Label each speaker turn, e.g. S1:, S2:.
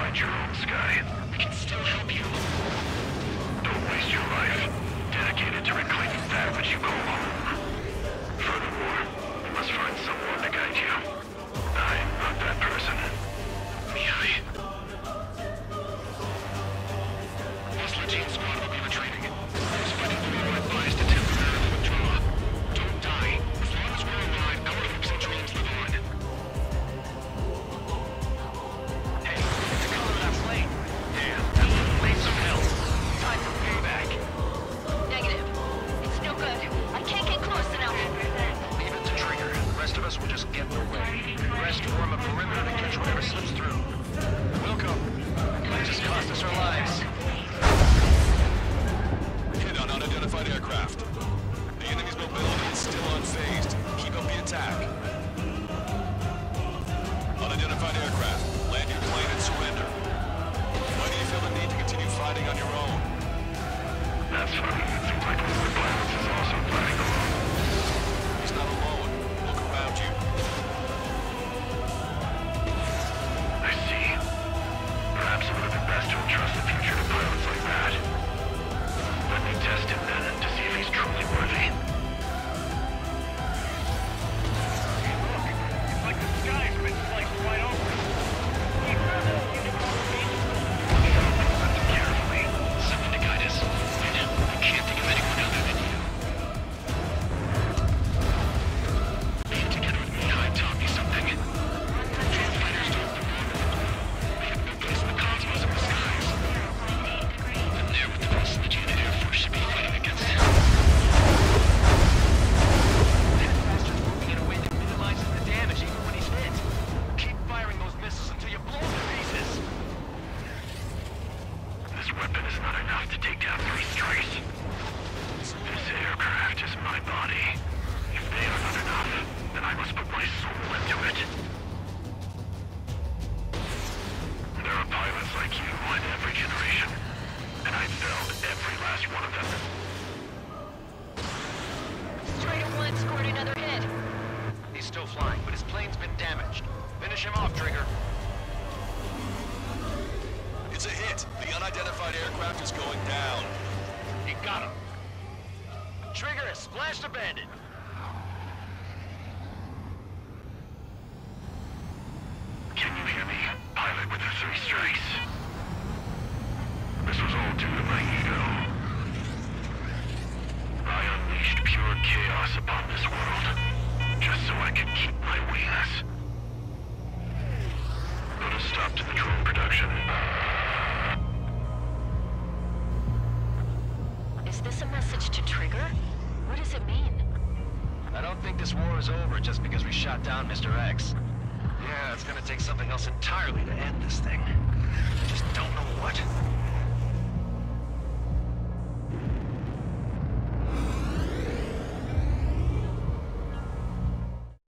S1: find your own sky. We can still help you. Don't waste your life dedicated to reclaiming that which you call home. Furthermore, you must find someone to guide you. I'm not that person. Mihai. This Legion squad will be retreating. Those fighting will be advised to temporarily withdraw. Don't die. As long as we're alive, our hopes and dreams live on. Hey, it's the color of that plane. Damn, that little made some hell. Time for payback.
S2: Negative. It's no good. I can't get close enough.
S1: Leave it to Trigger. The rest of us will just get in the way. The rest form a perimeter to catch whatever slips through. Welcome. You might just cost us our lives.
S3: Hit on unidentified aircraft. The enemy's mobility is still unfazed. Keep up the attack. Unidentified aircraft. Land your plane and surrender. Why do you feel the need to continue fighting on your own?
S1: That's funny. It seems like one of the pilots is also fighting alone.
S3: He's not alone. Look around you.
S1: I see. Perhaps it would have been best to entrust the future to pilots like that. Let me test him then to see if he's truly worthy. Hey, look! It's like the sky's been sliced right open. Listen carefully. Someone to guide us. I can't think of anyone other than you. Being together with Mihai taught me something. Translators don't belong in the blue. They have no place in the cosmos of the skies. I'm there with the rest of the Legion Air Force should be fighting against him. That bastard's moving in a way that minimizes the damage even when he's hit. Keep firing those missiles until you blow them to pieces. This weapon is not enough to take down 3 strikes. This aircraft is my body. If they are not enough, then I must put my soul into it. There are pilots like you in every generation, and I felled every last one of them.
S2: Strider 1 scored another hit.
S1: He's still flying, but his plane's been damaged. Finish him off, Trigger.
S3: It's a hit. The unidentified aircraft is going down.
S1: You got him. Trigger has splashed a bandit. Can you hear me, pilot with the 3 strikes? This was all due to my ego. I unleashed pure chaos upon this world, just so I could keep my wings. Put a stop to the drone production.
S2: Is this a message to Trigger? What does it mean?
S1: I don't think this war is over just because we shot down Mr. X. Yeah, it's gonna take something else entirely to end this thing. I just don't know what.